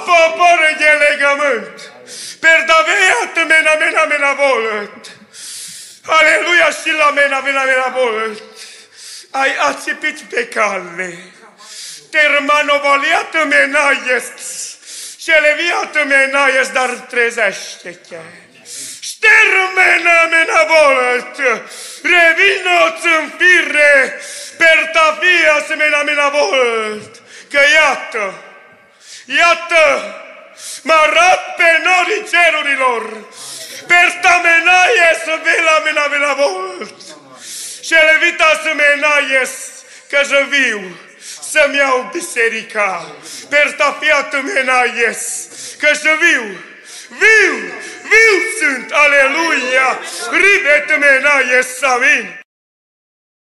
popor de legământ. Per davvero mena volet. Aleluia și la mena volet. Ai ațipit pe cale. Termanovaliată mena est. Celeviată mena est, dar trezește-te. Mena volet. Revino-ți în fire. Per ta fie mena volet. Că iată, mă arăt pe norii cerurilor, per ta menaie să vela volt. Și levita să menaie că să viu, să-mi iau biserica, per ta fiată menaie că să viu sunt, aleluia, ribet menaie să vin.